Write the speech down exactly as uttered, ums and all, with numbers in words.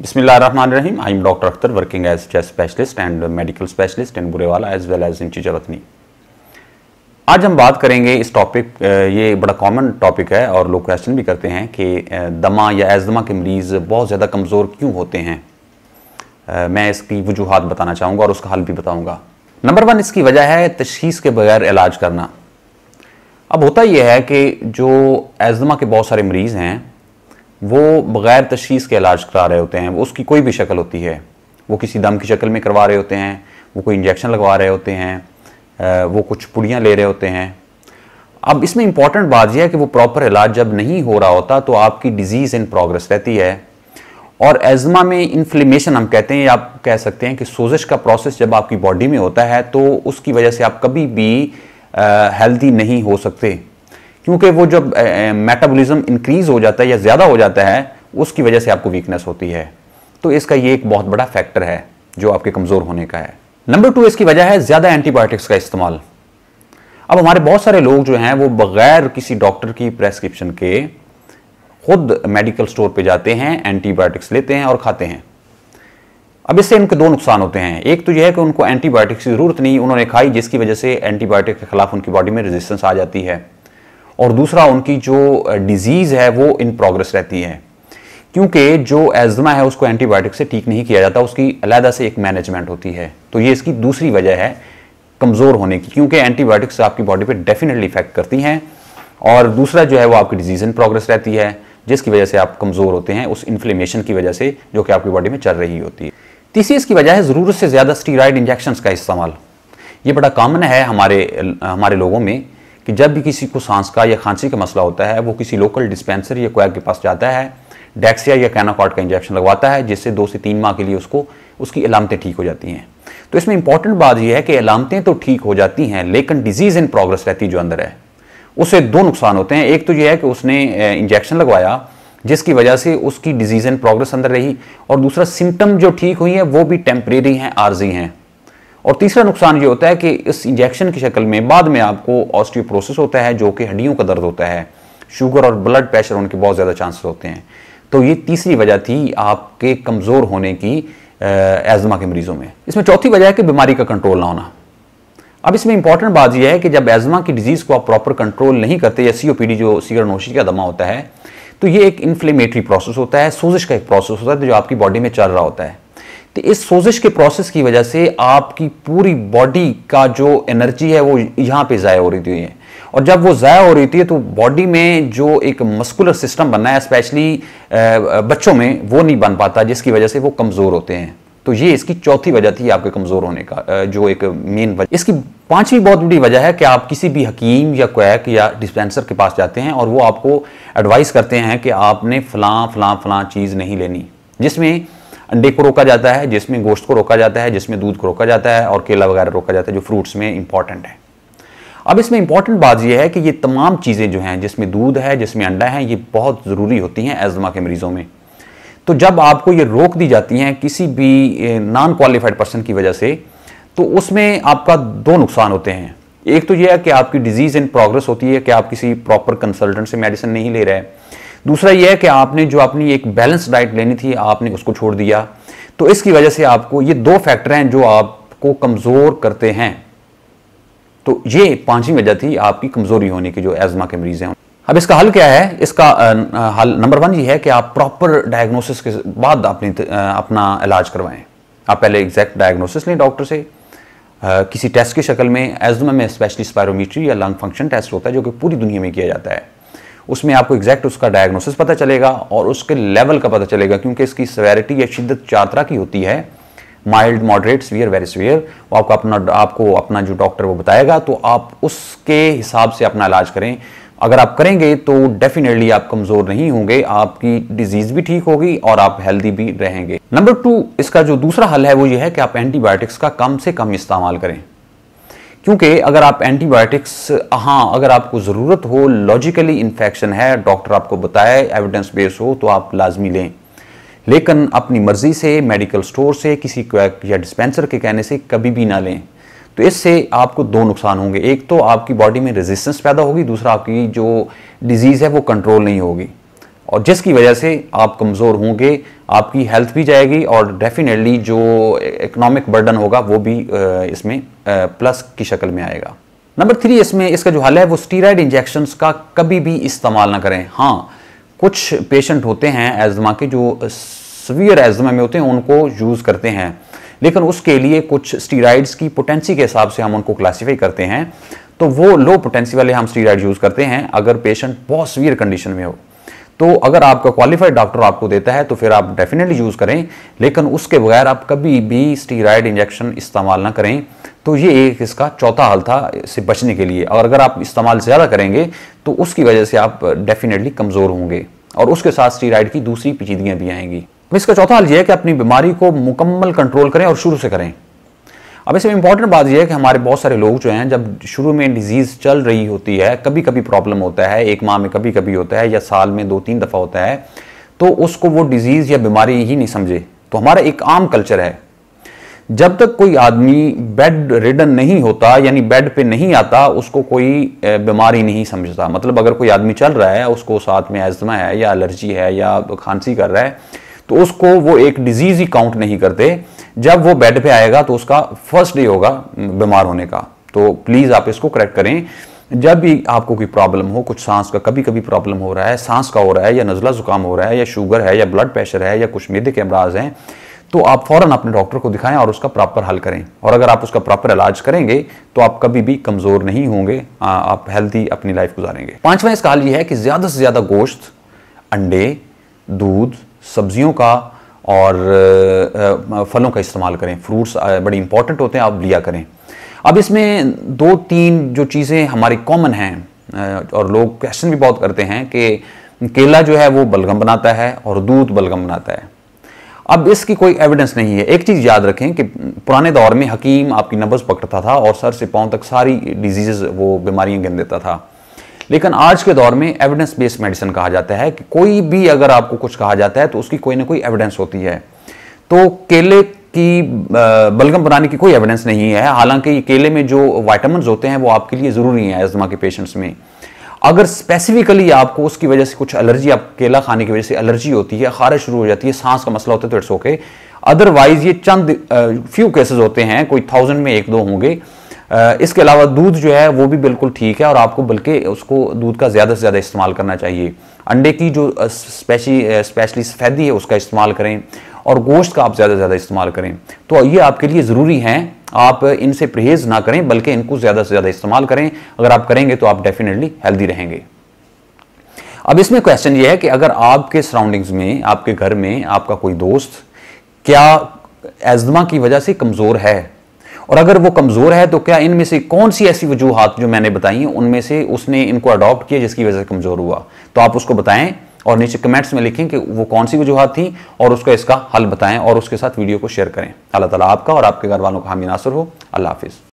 Bismillahirrahmanirrahim. I am Doctor Akhtar, working as chest specialist and medical specialist in Burewala as well as in Chichawatni. आज हम बात करेंगे इस topic, ये बड़ा कॉमन टॉपिक है और लोग क्वेश्चन भी करते हैं कि दमा या एज़मा के मरीज़ बहुत ज़्यादा कमज़ोर क्यों होते हैं। मैं इसकी वजूहात बताना चाहूँगा और उसका हल भी बताऊँगा। नंबर वन, इसकी वजह है तशख़ीस के बगैर इलाज करना। अब होता यह है कि जो एज़मा के बहुत सारे मरीज़ हैं वो बग़ैर तशख़ीस के इलाज करा रहे होते हैं। वो उसकी कोई भी शक्ल होती है, वो किसी दम की शक्ल में करवा रहे होते हैं, वो कोई इंजेक्शन लगवा रहे होते हैं, वो कुछ पुड़ियाँ ले रहे होते हैं। अब इसमें इंपॉर्टेंट बात यह है कि वो प्रॉपर इलाज जब नहीं हो रहा होता तो आपकी डिजीज़ इन प्रोग्रेस रहती है। और एज़मा में इन्फ्लेमेशन हम कहते हैं, या आप कह सकते हैं कि सोजिश का प्रोसेस जब आपकी बॉडी में होता है तो उसकी वजह से आप कभी भी हेल्दी नहीं हो सकते, क्योंकि वो जब मेटाबॉलिज्म इंक्रीज हो जाता है या ज़्यादा हो जाता है उसकी वजह से आपको वीकनेस होती है। तो इसका ये एक बहुत बड़ा फैक्टर है जो आपके कमज़ोर होने का है। नंबर टू, इसकी वजह है ज़्यादा एंटीबायोटिक्स का इस्तेमाल। अब हमारे बहुत सारे लोग जो हैं वो बग़ैर किसी डॉक्टर की प्रेस्क्रिप्शन के खुद मेडिकल स्टोर पे जाते हैं, एंटीबायोटिक्स लेते हैं और खाते हैं। अब इससे उनके दो नुकसान होते हैं। एक तो यह है कि उनको एंटीबायोटिक्स की ज़रूरत नहीं, उन्होंने खाई, जिसकी वजह से एंटीबायोटिक के खिलाफ उनकी बॉडी में रेजिस्टेंस आ जाती है। और दूसरा, उनकी जो डिजीज़ है वो इन प्रोग्रेस रहती है, क्योंकि जो एज़मा है उसको एंटीबायोटिक से ठीक नहीं किया जाता, उसकी अलहदा से एक मैनेजमेंट होती है। तो ये इसकी दूसरी वजह है कमज़ोर होने की, क्योंकि एंटीबायोटिक्स आपकी बॉडी पे डेफिनेटली इफेक्ट करती हैं। और दूसरा जो है वो आपकी डिजीज़ इन प्रोग्रेस रहती है, जिसकी वजह से आप कमज़ोर होते हैं उस इन्फ्लेमेशन की वजह से जो कि आपकी बॉडी में चल रही होती है। तीसरी इसकी वजह है ज़रूरत से ज़्यादा स्टीरॉयड इंजेक्शंस का इस्तेमाल। ये बड़ा कॉमन है हमारे हमारे लोगों में कि जब भी किसी को सांस का या खांसी का मसला होता है वो किसी लोकल डिस्पेंसर या क्वैक के पास जाता है, डेक्सिया या कैनाकॉर्ड का इंजेक्शन लगवाता है, जिससे दो से तीन माह के लिए उसको उसकी अलामतें ठीक हो जाती हैं। तो इसमें इंपॉर्टेंट बात यह है कि अलामतें तो ठीक हो जाती हैं लेकिन डिजीज़ इन प्रोग्रेस रहती जो अंदर है, उससे दो नुकसान होते हैं। एक तो यह है कि उसने इंजेक्शन लगवाया जिसकी वजह से उसकी डिजीज़ इन प्रोग्रेस अंदर रही, और दूसरा सिम्टम जो ठीक हुई हैं वो भी टेम्परेरी हैं, आर्जी हैं। और तीसरा नुकसान ये होता है कि इस इंजेक्शन की शक्ल में बाद में आपको ऑस्टियोपोरोसिस होता है, जो कि हड्डियों का दर्द होता है, शुगर और ब्लड प्रेशर होने के बहुत ज़्यादा चांसेस होते हैं। तो ये तीसरी वजह थी आपके कमज़ोर होने की एज़मा के मरीज़ों में। इसमें चौथी वजह है कि बीमारी का कंट्रोल ना होना। अब इसमें इंपॉर्टेंट बात यह है कि जब एज़मा की डिजीज़ को आप प्रॉपर कंट्रोल नहीं करते, या सी ओ पी डी जो सिगरेट नोशी का दमा होता है, तो ये एक इन्फ्लेमेटरी प्रोसेस होता है, सोजिश का एक प्रोसेस होता है जो आपकी बॉडी में चल रहा होता है। तो इस सोजिश के प्रोसेस की वजह से आपकी पूरी बॉडी का जो एनर्जी है वो यहाँ पे ज़ाया हो रही है, और जब वो ज़ाया हो रही थी तो बॉडी में जो एक मस्कुलर सिस्टम बनना है स्पेशली बच्चों में वो नहीं बन पाता, जिसकी वजह से वो कमज़ोर होते हैं। तो ये इसकी चौथी वजह थी आपके कमज़ोर होने का, जो एक मेन वजह। इसकी पांचवी बहुत बड़ी वजह है कि आप किसी भी हकीम या क्वैक या डिस्पेंसर के पास जाते हैं और वो आपको एडवाइस करते हैं कि आपने फ़लाँ फ़लाँ फ़लाँ चीज़ नहीं लेनी, जिसमें अंडे को रोका जाता है, जिसमें गोश्त को रोका जाता है, जिसमें दूध को रोका जाता है और केला वगैरह रोका जाता है, जो फ्रूट्स में इंपॉर्टेंट है। अब इसमें इंपॉर्टेंट बात यह है कि ये तमाम चीज़ें जो हैं, जिसमें दूध है, जिसमें अंडा है, ये बहुत ज़रूरी होती हैं एज़मा के मरीज़ों में। तो जब आपको ये रोक दी जाती हैं किसी भी नॉन क्वालिफाइड पर्सन की वजह से, तो उसमें आपका दो नुकसान होते हैं। एक तो यह है कि आपकी डिजीज़ इन प्रोग्रेस होती है कि आप किसी प्रॉपर कंसल्टेंट से मेडिसिन नहीं ले रहे। दूसरा यह है कि आपने जो अपनी एक बैलेंस डाइट लेनी थी आपने उसको छोड़ दिया। तो इसकी वजह से आपको ये दो फैक्टर हैं जो आपको कमज़ोर करते हैं। तो ये पांचवी वजह थी आपकी कमज़ोरी होने की जो एज़मा के मरीज़ हैं। अब इसका हल क्या है? इसका हल नंबर वन ये है कि आप प्रॉपर डायग्नोसिस के बाद अपनी अपना इलाज करवाएं। आप पहले एग्जैक्ट डायग्नोसिस लें डॉक्टर से, आ, किसी टेस्ट की शक्ल में। एज़मा में स्पेशली स्पायरोमीट्री या लंग फंक्शन टेस्ट होता है जो कि पूरी दुनिया में किया जाता है। उसमें आपको एग्जैक्ट उसका डायग्नोसिस पता चलेगा और उसके लेवल का पता चलेगा, क्योंकि इसकी सेवेरिटी या शिद्दत चार तरह की होती है, mild, moderate, severe, very severe. वो आपको अपना आपको अपना जो डॉक्टर वो बताएगा, तो आप उसके हिसाब से अपना इलाज करें। अगर आप करेंगे तो डेफिनेटली आप कमज़ोर नहीं होंगे, आपकी डिजीज़ भी ठीक होगी और आप हेल्दी भी रहेंगे। नंबर टू, इसका जो दूसरा हल है वो ये है कि आप एंटीबायोटिक्स का कम से कम इस्तेमाल करें, क्योंकि अगर आप एंटीबायोटिक्स, हाँ अगर आपको ज़रूरत हो, लॉजिकली इन्फेक्शन है, डॉक्टर आपको बताए, एविडेंस बेस हो, तो आप लाजमी लें। लेकिन अपनी मर्जी से मेडिकल स्टोर से, किसी क्वैक या डिस्पेंसर के कहने से कभी भी ना लें। तो इससे आपको दो नुकसान होंगे। एक तो आपकी बॉडी में रेजिस्टेंस पैदा होगी, दूसरा आपकी जो डिजीज़ है वो कंट्रोल नहीं होगी। और जिसकी वजह से आप कमज़ोर होंगे, आपकी हेल्थ भी जाएगी और डेफिनेटली जो इकोनॉमिक बर्डन होगा वो भी इसमें प्लस की शक्ल में आएगा। नंबर थ्री, इसमें इसका जो हल है वो स्टीरॉयड इंजेक्शंस का कभी भी इस्तेमाल ना करें। हाँ, कुछ पेशेंट होते हैं एज़मा के जो सीवियर एज़मा में होते हैं, उनको यूज़ करते हैं, लेकिन उसके लिए कुछ स्टीरॉइड्स की पोटेंसी के हिसाब से हम उनको क्लासीफाई करते हैं। तो वो लो पोटेंसी वाले हम स्टीरॉइड यूज़ करते हैं अगर पेशेंट बहुत सीवियर कंडीशन में हो। तो अगर आपका क्वालिफाइड डॉक्टर आपको देता है तो फिर आप डेफिनेटली यूज़ करें, लेकिन उसके बगैर आप कभी भी स्टीरॉयड इंजेक्शन इस्तेमाल ना करें। तो ये एक इसका चौथा हल था इससे बचने के लिए। और अगर आप इस्तेमाल ज़्यादा करेंगे तो उसकी वजह से आप डेफिनेटली कमज़ोर होंगे और उसके साथ स्टीरॉयड की दूसरी पेचीदगियाँ भी आएंगी। अब इसका चौथा हल ये है कि अपनी बीमारी को मुकम्मल कंट्रोल करें और शुरू से करें। अब इसमें इंपॉर्टेंट बात यह है कि हमारे बहुत सारे लोग जो हैं, जब शुरू में डिजीज़ चल रही होती है, कभी कभी प्रॉब्लम होता है, एक माह में कभी कभी होता है या साल में दो तीन दफ़ा होता है, तो उसको वो डिजीज़ या बीमारी ही नहीं समझे। तो हमारा एक आम कल्चर है, जब तक कोई आदमी बेड रिडन नहीं होता यानी बेड पे नहीं आता, उसको कोई बीमारी नहीं समझता। मतलब अगर कोई आदमी चल रहा है, उसको साथ में एस्थमा है या एलर्जी है या खांसी कर रहा है, तो उसको वो एक डिजीज़ ही काउंट नहीं करते। जब वो बेड पे आएगा तो उसका फर्स्ट डे होगा बीमार होने का। तो प्लीज़ आप इसको करेक्ट करें। जब भी आपको कोई प्रॉब्लम हो, कुछ सांस का कभी कभी प्रॉब्लम हो रहा है, सांस का हो रहा है या नज़ला ज़ुकाम हो रहा है या शुगर है या ब्लड प्रेशर है या कुछ मैदे के अमराज हैं, तो आप फ़ौरन अपने डॉक्टर को दिखाएं और उसका प्रॉपर हल करें। और अगर आप उसका प्रॉपर इलाज करेंगे तो आप कभी भी कमज़ोर नहीं होंगे, आप हेल्दी अपनी लाइफ गुजारेंगे। पाँचवा इसका हल ये है कि ज़्यादा से ज़्यादा गोश्त, अंडे, दूध, सब्जियों का और फलों का इस्तेमाल करें। फ्रूट्स बड़े इंपॉर्टेंट होते हैं, आप लिया करें। अब इसमें दो तीन जो चीज़ें हमारी कॉमन हैं और लोग क्वेश्चन भी बहुत करते हैं कि केला जो है वो बलगम बनाता है और दूध बलगम बनाता है। अब इसकी कोई एविडेंस नहीं है। एक चीज़ याद रखें कि पुराने दौर में हकीम आपकी नब्ज़ पकड़ता था और सर से पाँव तक सारी डिजीज़ वो बीमारियां गिन देता था, लेकिन आज के दौर में एविडेंस बेस्ड मेडिसिन कहा जाता है कि कोई भी अगर आपको कुछ कहा जाता है तो उसकी कोई ना कोई एविडेंस होती है। तो केले की बलगम बनाने की कोई एविडेंस नहीं है, हालांकि केले में जो विटामिन्स होते हैं वो आपके लिए ज़रूरी हैं एस्थमा के पेशेंट्स में। अगर स्पेसिफिकली आपको उसकी वजह से कुछ एलर्जी, आप केला खाने की वजह से एलर्जी होती है, खारिश शुरू हो जाती है, सांस का मसला होता है, तो इट्स ओके। अदरवाइज ये चंद फ्यू केसेस होते हैं, कोई थाउजेंड में एक दो होंगे। इसके अलावा दूध जो है वो भी बिल्कुल ठीक है और आपको बल्कि उसको दूध का ज़्यादा से ज़्यादा इस्तेमाल करना चाहिए। अंडे की जो स्पेशली स्पेशली सफ़ेदी है उसका इस्तेमाल करें और गोश्त का आप ज़्यादा से ज़्यादा इस्तेमाल करें। तो ये आपके लिए ज़रूरी हैं, आप इनसे परहेज़ ना करें बल्कि इनको ज़्यादा से ज़्यादा इस्तेमाल करें। अगर आप करेंगे तो आप डेफिनेटली हेल्दी रहेंगे। अब इसमें क्वेश्चन ये है कि अगर आपके सराउंडिंग्स में, आपके घर में आपका कोई दोस्त क्या एस्थमा की वजह से कमज़ोर है, और अगर वो कमज़ोर है तो क्या इनमें से कौन सी ऐसी वजूहात जो मैंने बताई हैं उनमें से उसने इनको अडॉप्ट किया जिसकी वजह से कमज़ोर हुआ। तो आप उसको बताएं और नीचे कमेंट्स में लिखें कि वो कौन सी वजूहात थी और उसका इसका हल बताएं और उसके साथ वीडियो को शेयर करें। अल्लाह ताला आपका और आपके घर वालों का हामी नासर हो। अल्लाह हाफिज़।